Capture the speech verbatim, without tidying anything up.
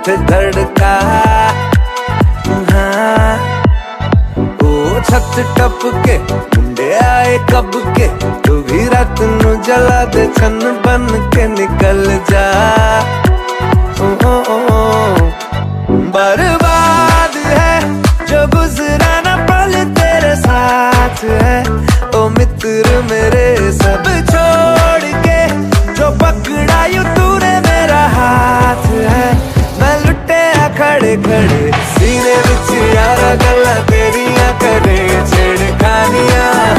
थे धड़का। हाँ ओ छत टप के मुंडे आए कब के, तू भी रात नू जला दे छन बन के निकल जा। ओ, ओ, ओ, बर्बाद है जो गुजरा ना पल तेरे साथ है। ओ मित्र मेरे सब छोड़ के जो पकड़ा यूं तूने मेरा हाथ है। मैं लुटे खड़े खड़े सीने विच यारा गल्ला तेरिया करे छेड़खानियां।